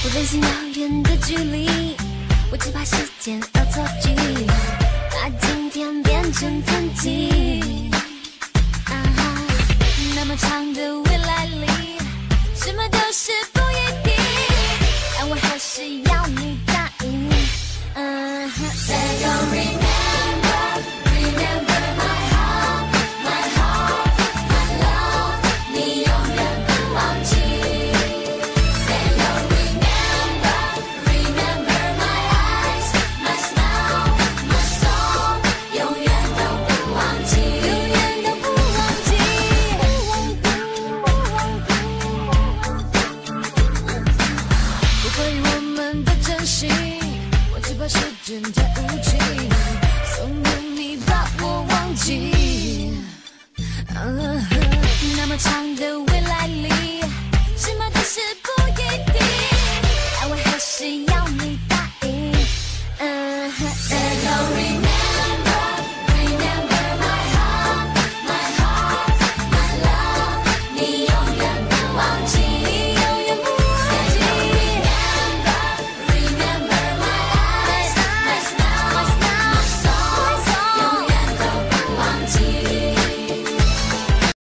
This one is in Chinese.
不忍心遥远的距离，我只怕时间要错距，把今天变成曾经。那么长的未来里，什么都是不一定，但我还是要你答应。Say you remember, remember my heart, my heart, my love， 你永远不忘记。Say you remember, remember my eyes, my smile, my soul， 永远都不忘记，永远都不忘记。不怀疑我们的真心，我只怕时间太无情，怂恿你把我忘记。那么长的未来里，